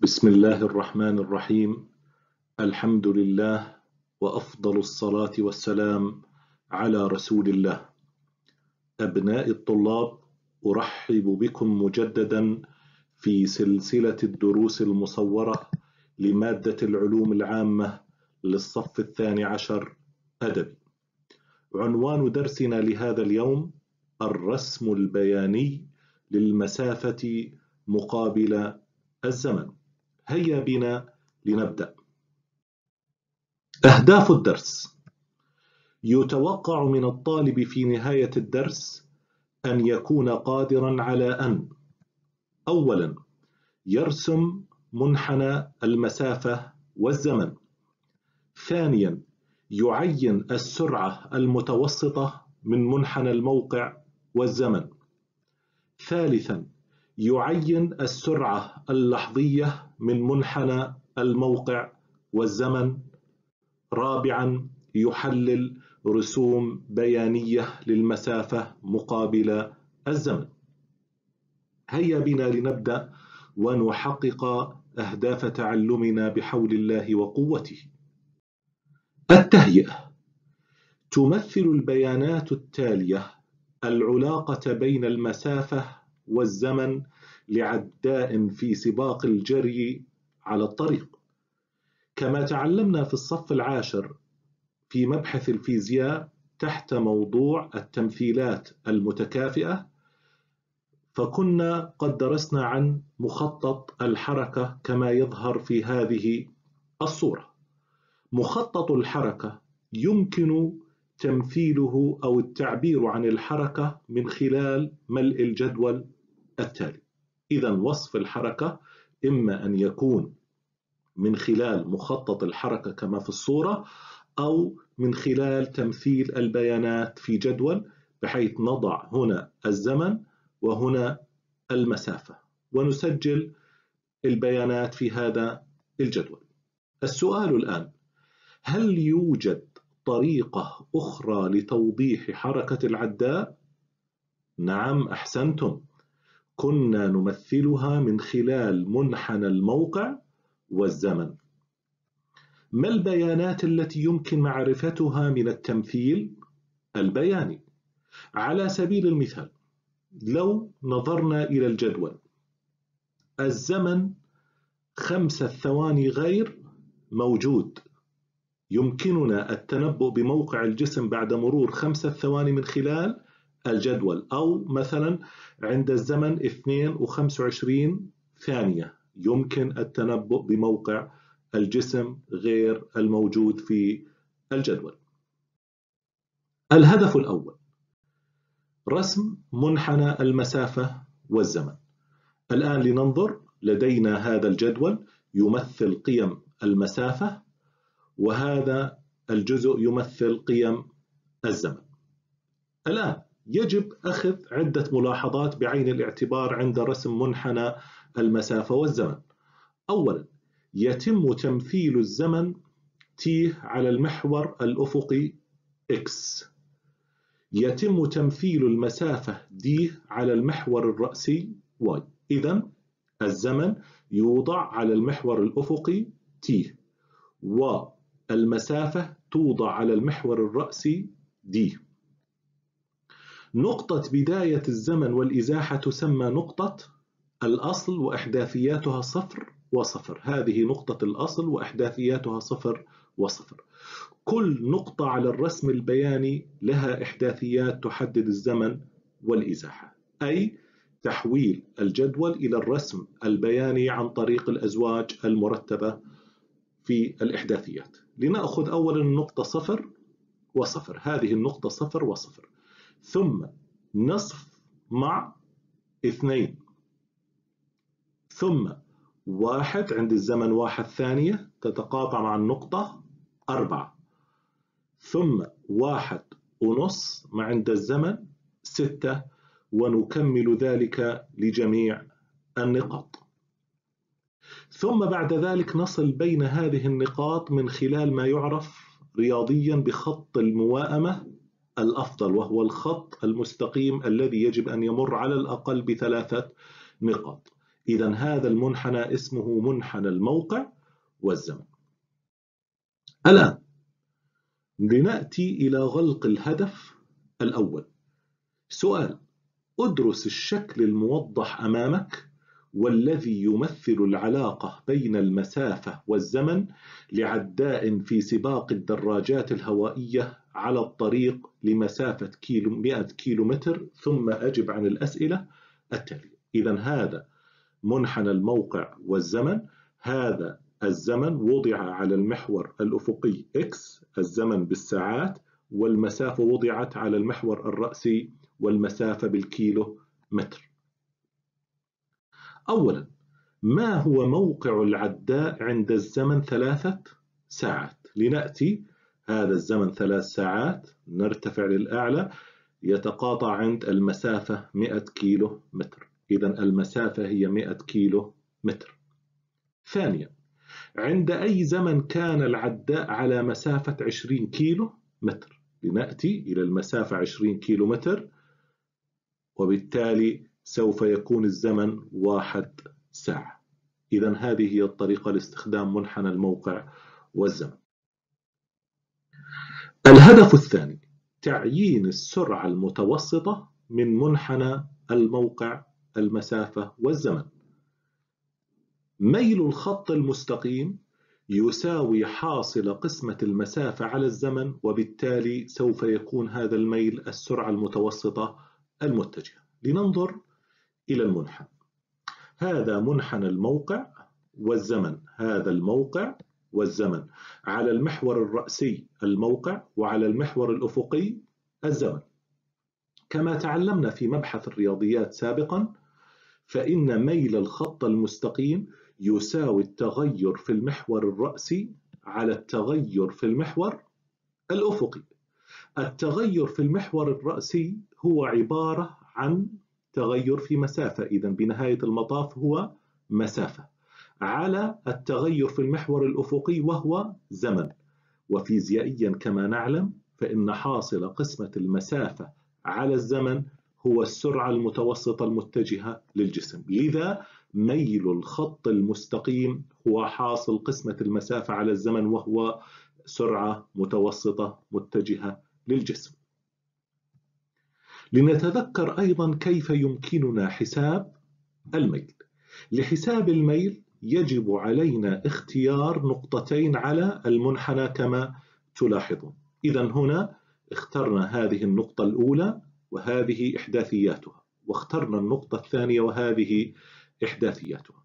بسم الله الرحمن الرحيم. الحمد لله وأفضل الصلاة والسلام على رسول الله. أبناء الطلاب، أرحب بكم مجددا في سلسلة الدروس المصورة لمادة العلوم العامة للصف الثاني عشر أدبي. عنوان درسنا لهذا اليوم: الرسم البياني للمسافة مقابل الزمن. هيا بنا لنبدأ. أهداف الدرس: يتوقع من الطالب في نهاية الدرس أن يكون قادرا على أن: أولا، يرسم منحنى المسافة والزمن. ثانيا، يعين السرعة المتوسطة من منحنى الموقع والزمن. ثالثا، يعين السرعة اللحظية من منحنى الموقع والزمن. رابعا، يحلل رسوم بيانية للمسافة مقابل الزمن. هيا بنا لنبدأ ونحقق أهداف تعلمنا بحول الله وقوته. التهيئة: تمثل البيانات التالية العلاقة بين المسافة والزمن لعداء في سباق الجري على الطريق. كما تعلمنا في الصف العاشر في مبحث الفيزياء تحت موضوع التمثيلات المتكافئة، فكنا قد درسنا عن مخطط الحركة كما يظهر في هذه الصورة. مخطط الحركة يمكن تمثيله أو التعبير عن الحركة من خلال ملء الجدول التالي. إذا وصف الحركة إما أن يكون من خلال مخطط الحركة كما في الصورة، أو من خلال تمثيل البيانات في جدول، بحيث نضع هنا الزمن وهنا المسافة ونسجل البيانات في هذا الجدول. السؤال الآن: هل يوجد طريقة أخرى لتوضيح حركة العداء؟ نعم، أحسنتم، كنا نمثلها من خلال منحنى الموقع والزمن. ما البيانات التي يمكن معرفتها من التمثيل البياني؟ على سبيل المثال، لو نظرنا إلى الجدول، الزمن 5 ثواني غير موجود. يمكننا التنبؤ بموقع الجسم بعد مرور 5 ثواني من خلال الجدول، أو مثلا عند الزمن 2:25 ثانية يمكن التنبؤ بموقع الجسم غير الموجود في الجدول. الهدف الأول: رسم منحنى المسافة والزمن. الآن لننظر، لدينا هذا الجدول يمثل قيم المسافة، وهذا الجزء يمثل قيم الزمن. الآن يجب أخذ عدة ملاحظات بعين الاعتبار عند رسم منحنى المسافة والزمن. أولا، يتم تمثيل الزمن t على المحور الأفقي x. يتم تمثيل المسافة d على المحور الرأسي y. إذن الزمن يوضع على المحور الأفقي t، والمسافة توضع على المحور الرأسي d. نقطة بداية الزمن والإزاحة تسمى نقطة الأصل وإحداثياتها 0 و0. هذه نقطة الأصل وإحداثياتها 0 و0. كل نقطة على الرسم البياني لها إحداثيات تحدد الزمن والإزاحة، أي تحويل الجدول إلى الرسم البياني عن طريق الأزواج المرتبة في الإحداثيات. لنأخذ أولا النقطة 0 و0. هذه النقطة 0 و0، ثم نصف مع 2، ثم 1 عند الزمن 1 ثانية تتقاطع مع النقطة 4، ثم 1.5 مع عند الزمن 6، ونكمل ذلك لجميع النقاط. ثم بعد ذلك نصل بين هذه النقاط من خلال ما يعرف رياضيا بخط الموائمة الأفضل، وهو الخط المستقيم الذي يجب أن يمر على الأقل ب3 نقاط. إذا هذا المنحنى اسمه منحنى الموقع والزمن. الآن لنأتي إلى غلق الهدف الأول. سؤال: ادرس الشكل الموضح أمامك والذي يمثل العلاقة بين المسافة والزمن لعداء في سباق الدراجات الهوائية على الطريق لمسافة 100 كيلومتر، ثم أجب عن الأسئلة التالية. إذا هذا منحنى الموقع والزمن. هذا الزمن وضع على المحور الأفقي X، الزمن بالساعات، والمسافة وضعت على المحور الرأسي والمسافة بالكيلو متر. أولا، ما هو موقع العداء عند الزمن 3 ساعات؟ لنأتي، هذا الزمن 3 ساعات، نرتفع للأعلى، يتقاطع عند المسافة 100 كيلو متر. إذا المسافة هي 100 كيلو متر. ثانيا، عند أي زمن كان العداء على مسافة 20 كيلو متر؟ لنأتي إلى المسافة 20 كيلو متر، وبالتالي سوف يكون الزمن 1 ساعة. إذا هذه هي الطريقة لاستخدام منحنى الموقع والزمن. الهدف الثاني: تعيين السرعة المتوسطة من منحنى الموقع، المسافة والزمن. ميل الخط المستقيم يساوي حاصل قسمة المسافة على الزمن، وبالتالي سوف يكون هذا الميل السرعة المتوسطة المتجهة. لننظر إلى المنحنى. هذا منحنى الموقع والزمن، هذا الموقع والزمن، على المحور الرأسي الموقع، وعلى المحور الأفقي الزمن. كما تعلمنا في مبحث الرياضيات سابقا، فإن ميل الخط المستقيم يساوي التغير في المحور الرأسي على التغير في المحور الأفقي. التغير في المحور الرأسي هو عبارة عن تغير في مسافة، إذا بنهاية المطاف هو مسافة، على التغير في المحور الأفقي وهو زمن. وفيزيائيا كما نعلم، فإن حاصل قسمة المسافة على الزمن هو السرعة المتوسطة المتجهة للجسم. لذا ميل الخط المستقيم هو حاصل قسمة المسافة على الزمن، وهو سرعة متوسطة متجهة للجسم. لنتذكر أيضا كيف يمكننا حساب الميل. لحساب الميل يجب علينا اختيار نقطتين على المنحنى كما تلاحظون. إذا هنا اخترنا هذه النقطة الأولى وهذه إحداثياتها، واخترنا النقطة الثانية وهذه إحداثياتها.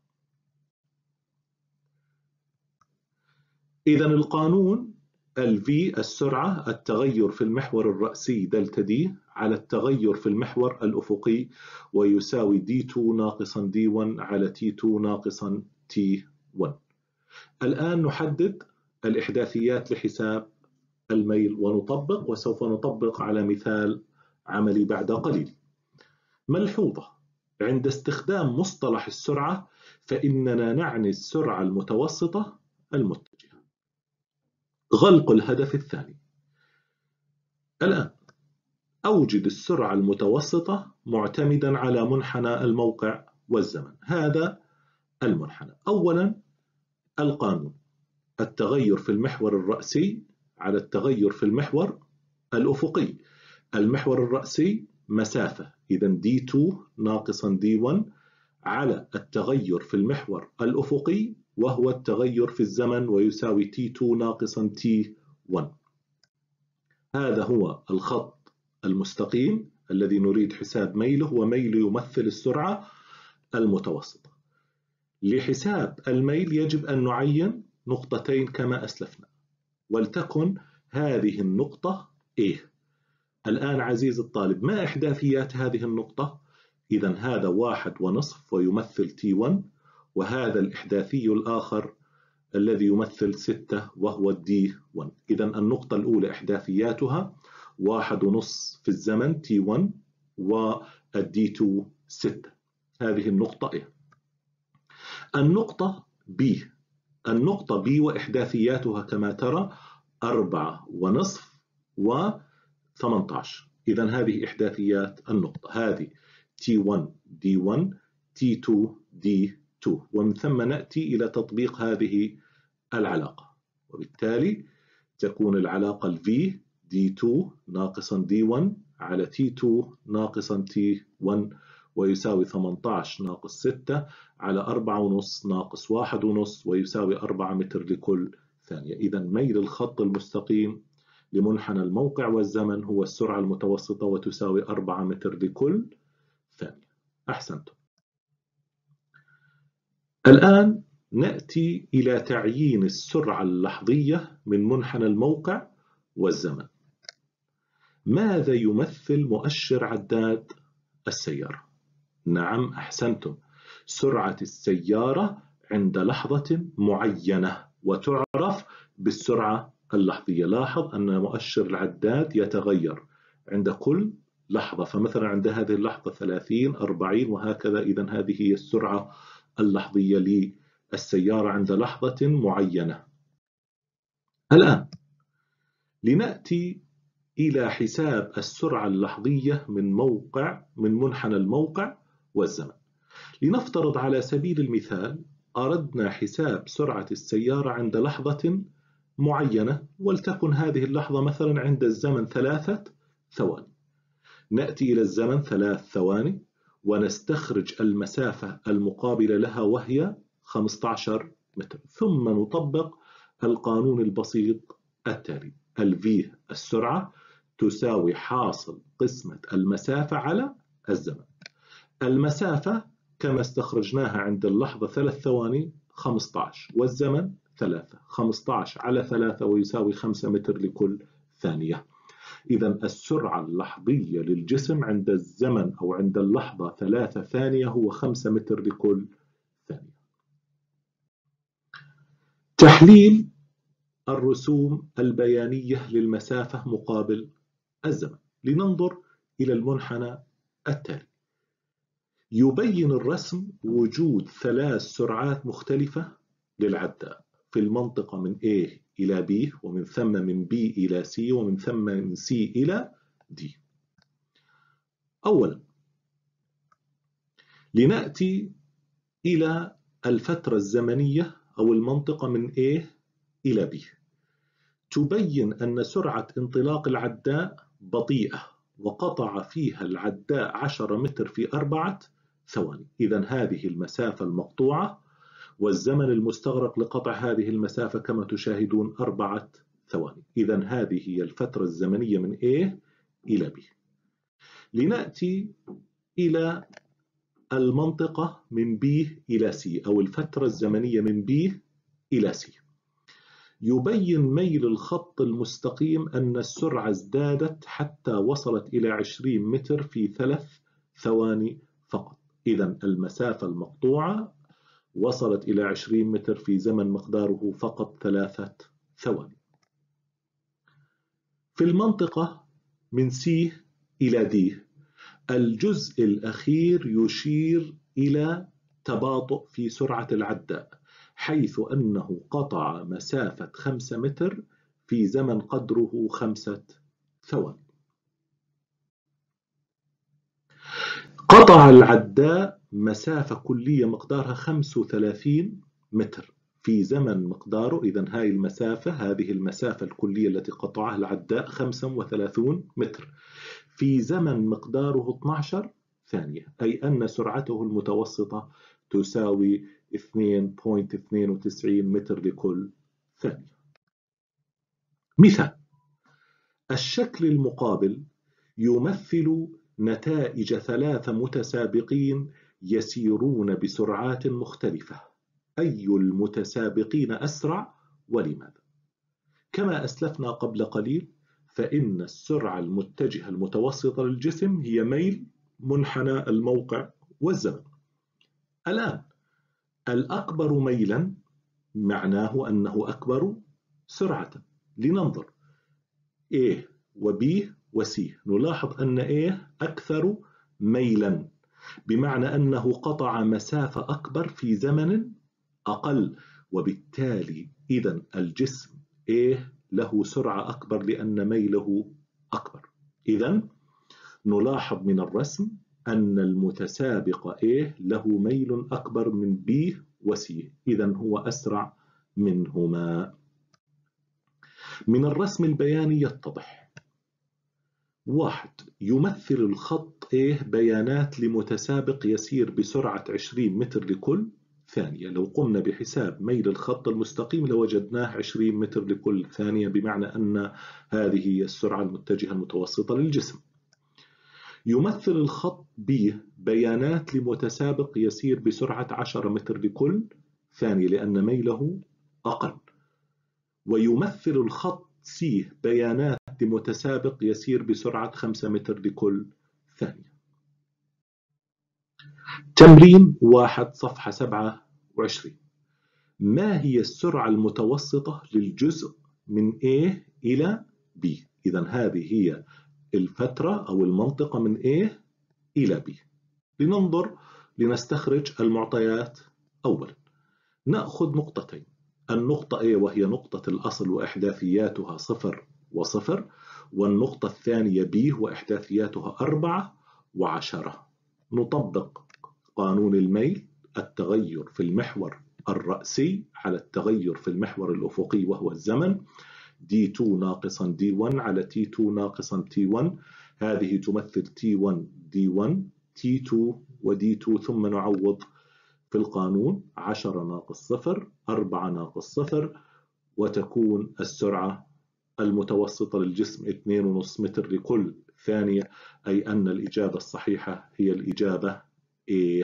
إذا القانون الV السرعة، التغير في المحور الرأسي دلتا دي على التغير في المحور الأفقي، ويساوي D2 ناقصا D1 على T2 ناقصا T1. الآن نحدد الإحداثيات لحساب الميل ونطبق، وسوف نطبق على مثال عملي بعد قليل. ملحوظة: عند استخدام مصطلح السرعة فإننا نعني السرعة المتوسطة المتجهة. غلق الهدف الثاني. الآن أوجد السرعة المتوسطة معتمدا على منحنى الموقع والزمن. هذا المنحنى. أولا، القانون: التغير في المحور الرأسي على التغير في المحور الأفقي. المحور الرأسي مسافة، إذا D2 ناقصا D1 على التغير في المحور الأفقي وهو التغير في الزمن، ويساوي T2 ناقصا T1. هذا هو الخط المستقيم الذي نريد حساب ميله، وميله يمثل السرعة المتوسطة. لحساب الميل يجب أن نعين نقطتين كما أسلفنا، ولتكن هذه النقطة A. الآن عزيز الطالب، ما إحداثيات هذه النقطة؟ إذا هذا 1.5 ويمثل T1، وهذا الإحداثي الآخر الذي يمثل 6 وهو D1. إذا النقطة الأولى إحداثياتها 1.5 في الزمن T1، والD2 6. هذه النقطة A. النقطة B وإحداثياتها كما ترى 4.5 و18. إذا هذه إحداثيات النقطة، هذه T1 D1 T2 D2. 2، ومن ثم نأتي إلى تطبيق هذه العلاقة، وبالتالي تكون العلاقة ال V D2 ناقصا D1 على T2 ناقصا T1 ويساوي 18 ناقص 6 على 4.5 ناقص 1.5 ويساوي 4 متر لكل ثانية. إذا ميل الخط المستقيم لمنحنى الموقع والزمن هو السرعة المتوسطة وتساوي 4 متر لكل ثانية. أحسنتم. الآن نأتي إلى تعيين السرعة اللحظية من منحنى الموقع والزمن. ماذا يمثل مؤشر عداد السيارة؟ نعم أحسنتم، سرعة السيارة عند لحظة معينة وتعرف بالسرعة اللحظية. لاحظ أن مؤشر العداد يتغير عند كل لحظة، فمثلا عند هذه اللحظة 30 40 وهكذا. إذن هذه هي السرعة اللحظية للسيارة عند لحظة معينة. الآن لنأتي إلى حساب السرعة اللحظية من منحنى الموقع والزمن. لنفترض على سبيل المثال أردنا حساب سرعة السيارة عند لحظة معينة، ولتكن هذه اللحظة مثلا عند الزمن 3 ثواني. نأتي إلى الزمن 3 ثواني ونستخرج المسافة المقابلة لها وهي 15 متر، ثم نطبق القانون البسيط التالي: V السرعة تساوي حاصل قسمة المسافة على الزمن. المسافة كما استخرجناها عند اللحظة 3 ثواني 15 والزمن 3، 15 على 3 ويساوي 5 متر لكل ثانية. إذا السرعة اللحظية للجسم عند الزمن أو عند اللحظة 3 ثانية هو 5 متر لكل ثانية. تحليل الرسوم البيانية للمسافة مقابل الزمن. لننظر إلى المنحنى التالي. يبين الرسم وجود 3 سرعات مختلفة للعداد في المنطقة من A إلى B، ومن ثم من B إلى C، ومن ثم من C إلى D. أولا لنأتي إلى الفترة الزمنية أو المنطقة من A إلى B. تبين أن سرعة انطلاق العداء بطيئة وقطع فيها العداء 10 متر في 4 ثواني. إذن هذه المسافة المقطوعة، والزمن المستغرق لقطع هذه المسافة كما تشاهدون 4 ثواني. إذن هذه هي الفترة الزمنية من A إلى B. لنأتي إلى المنطقة من B إلى C أو الفترة الزمنية من B إلى C. يبين ميل الخط المستقيم أن السرعة ازدادت حتى وصلت إلى 20 متر في 3 ثواني فقط. إذن المسافة المقطوعة وصلت إلى 20 متر في زمن مقداره فقط 3 ثواني. في المنطقة من C إلى D الجزء الأخير يشير إلى تباطؤ في سرعة العداء، حيث أنه قطع مسافة 5 متر في زمن قدره 5 ثواني. قطع العداء مسافة كلية مقدارها 35 متر في زمن مقداره، إذن هذه المسافة الكلية التي قطعها العداء 35 متر في زمن مقداره 12 ثانية، أي أن سرعته المتوسطة تساوي 2.92 متر لكل ثانية. مثال: الشكل المقابل يمثل نتائج 3 متسابقين يسيرون بسرعات مختلفة. أي المتسابقين أسرع ولماذا؟ كما أسلفنا قبل قليل، فإن السرعة المتجهة المتوسطة للجسم هي ميل منحنى الموقع والزمن. الآن الأكبر ميلا معناه أنه أكبر سرعة. لننظر A و B و C. نلاحظ أن A أكثر ميلا، بمعنى أنه قطع مسافة أكبر في زمن أقل، وبالتالي إذن الجسم A له سرعة أكبر لأن ميله أكبر. إذن نلاحظ من الرسم أن المتسابق A له ميل أكبر من B و C، إذن هو أسرع منهما. من الرسم البياني يتضح: 1. يمثل الخط A بيانات لمتسابق يسير بسرعة 20 متر لكل ثانية. لو قمنا بحساب ميل الخط المستقيم لوجدناه 20 متر لكل ثانية، بمعنى أن هذه هي السرعة المتجهة المتوسطة للجسم. يمثل الخط B بيانات لمتسابق يسير بسرعة 10 متر لكل ثانية لأن ميله أقل. ويمثل الخط C بيانات لمتسابق يسير بسرعة 5 متر لكل ثانية. تمرين 1 صفحة 27. ما هي السرعة المتوسطة للجزء من A إلى B؟ إذن هذه هي الفترة أو المنطقة من A إلى B. لننظر لنستخرج المعطيات. أولا نأخذ نقطتين: النقطة A وهي نقطة الأصل وإحداثياتها 0 و0، والنقطة الثانية B وإحداثياتها 4 و10. نطبق قانون الميل: التغير في المحور الرأسي على التغير في المحور الأفقي وهو الزمن، D2 ناقصا D1 على T2 ناقصا T1. هذه تمثل T1 D1 T2 و D2، ثم نعوض في القانون: 10 ناقص 0 4 ناقص 0، وتكون السرعة المتوسطة للجسم 2.5 متر لكل ثانية، أي أن الإجابة الصحيحة هي الإجابة A.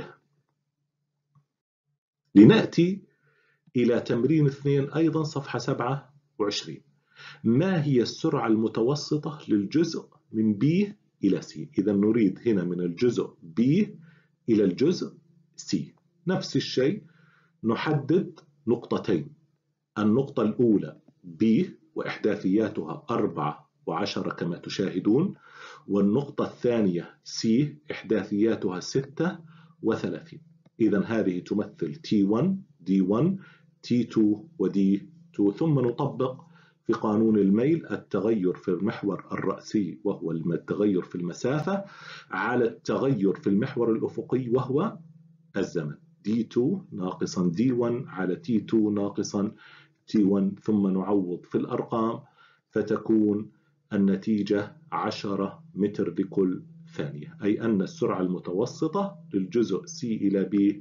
لنأتي إلى تمرين 2 أيضا صفحة 27. ما هي السرعة المتوسطة للجزء من B إلى C؟ إذا نريد هنا من الجزء B إلى الجزء C. نفس الشيء، نحدد نقطتين: النقطة الأولى B وإحداثياتها 4 و10 كما تشاهدون، والنقطة الثانية C إحداثياتها 6 و30. إذن هذه تمثل T1 D1 T2 و D2، ثم نطبق في قانون الميل: التغير في المحور الرأسي وهو التغير في المسافة على التغير في المحور الأفقي وهو الزمن، D2 ناقصا D1 على T2 ناقصا T1، ثم نعوض في الأرقام فتكون النتيجة 10 متر لكل ثانية، أي أن السرعة المتوسطة للجزء C إلى B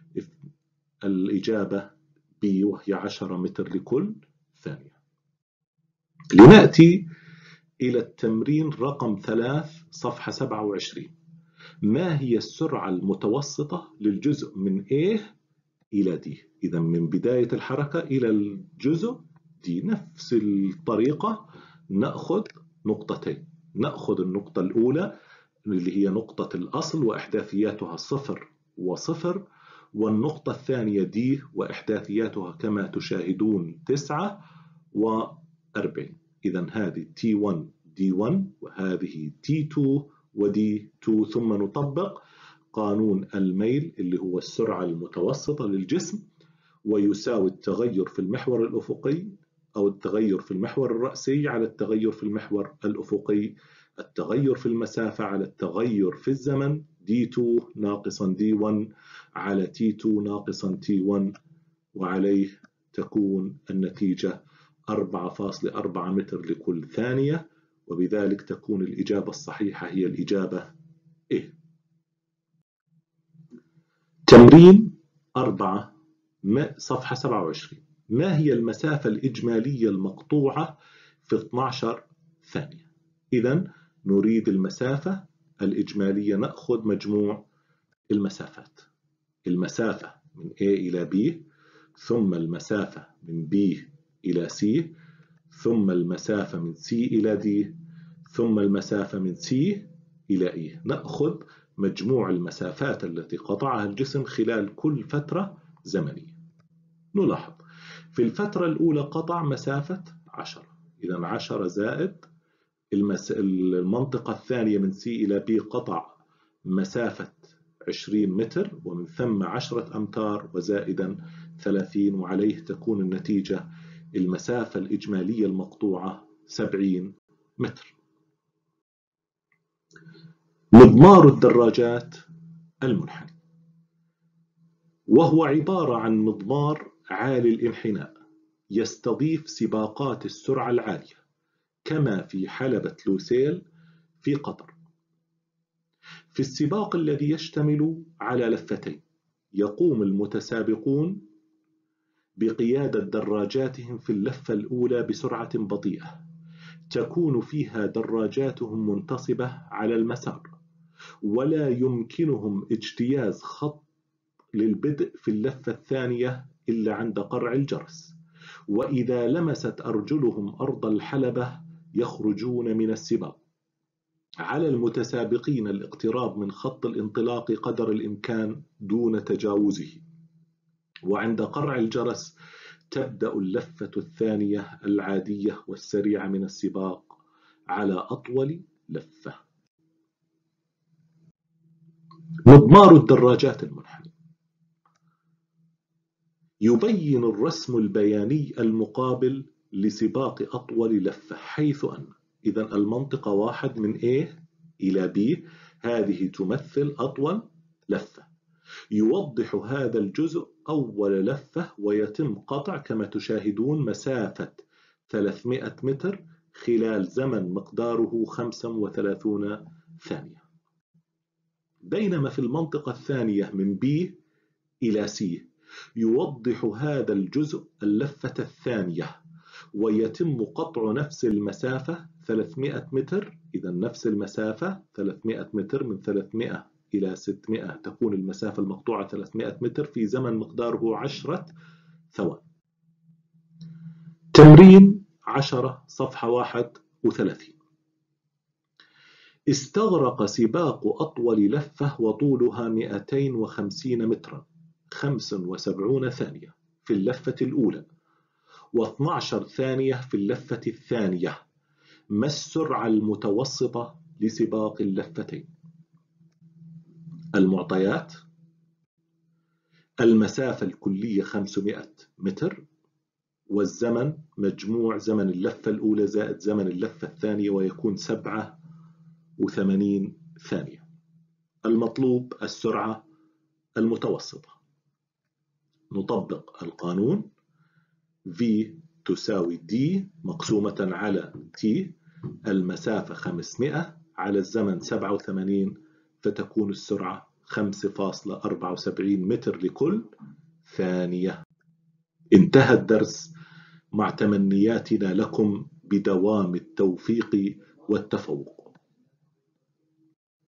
الإجابة B وهي 10 متر لكل ثانية. لنأتي إلى التمرين رقم 3 صفحة 27. ما هي السرعة المتوسطة للجزء من A إلى D؟ إذا من بداية الحركة إلى الجزء D نفس الطريقة، نأخذ نقطتين: نأخذ النقطة الأولى اللي هي نقطة الأصل وإحداثياتها 0 و0، والنقطة الثانية D وإحداثياتها كما تشاهدون 9 و40. إذا هذه T1 D1 وهذه T2 و D2، ثم نطبق قانون الميل اللي هو السرعة المتوسطة للجسم، ويساوي التغير في المحور الأفقي أو التغير في المحور الرأسي على التغير في المحور الأفقي، التغير في المسافة على التغير في الزمن، D2 ناقصا D1 على T2 ناقصا T1، وعليه تكون النتيجة 4.4 متر لكل ثانية، وبذلك تكون الإجابة الصحيحة هي الإجابة A. تمرين 4 صفحة 27. ما هي المسافة الإجمالية المقطوعة في 12 ثانية؟ إذن نريد المسافة الإجمالية، نأخذ مجموع المسافات: المسافة من A إلى B، ثم المسافة من B إلى C، ثم المسافة من C إلى D، ثم المسافة من C إلى E. نأخذ مجموع المسافات التي قطعها الجسم خلال كل فترة زمنية. نلاحظ في الفترة الأولى قطع مسافة 10، إذا 10 زائد المنطقة الثانية من C إلى B قطع مسافة 20 متر، ومن ثم 10 أمتار وزائدا 30، وعليه تكون النتيجة المسافة الإجمالية المقطوعة 70 متر. مضمار الدراجات المنحني، وهو عبارة عن مضمار عالي الانحناء يستضيف سباقات السرعة العالية كما في حلبة لوسيل في قطر. في السباق الذي يشتمل على لفتين، يقوم المتسابقون بقيادة دراجاتهم في اللفة الأولى بسرعة بطيئة تكون فيها دراجاتهم منتصبة على المسار، ولا يمكنهم اجتياز خط للبدء في اللفة الثانية إلا عند قرع الجرس، وإذا لمست أرجلهم أرض الحلبة يخرجون من السباق. على المتسابقين الاقتراب من خط الانطلاق قدر الإمكان دون تجاوزه، وعند قرع الجرس تبدأ اللفة الثانية العادية والسريعة من السباق على أطول لفة. مضمار الدراجات المنحني يبين الرسم البياني المقابل لسباق أطول لفة، حيث أن إذا المنطقة 1 من A إلى B هذه تمثل أطول لفة. يوضح هذا الجزء أول لفة ويتم قطع كما تشاهدون مسافة 300 متر خلال زمن مقداره 35 ثانية. بينما في المنطقة الثانية من B إلى C يوضح هذا الجزء اللفة الثانية ويتم قطع نفس المسافة 300 متر. إذا نفس المسافة 300 متر، من 300 إلى 600 تكون المسافة المقطوعة 300 متر في زمن مقداره 10 ثواني. تمرين 10 صفحة 31. استغرق سباق أطول لفة وطولها 250 مترا 75 ثانية في اللفة الأولى و12 ثانية في اللفة الثانية. ما السرعة المتوسطة لسباق اللفتين؟ المعطيات: المسافة الكلية 500 متر، والزمن مجموع زمن اللفة الأولى زائد زمن اللفة الثانية ويكون 87 ثانية. المطلوب السرعة المتوسطة. نطبق القانون: V تساوي D مقسومة على T، المسافة 500 على الزمن 87، فتكون السرعة 5.74 متر لكل ثانية. انتهى الدرس، مع تمنياتنا لكم بدوام التوفيق والتفوق.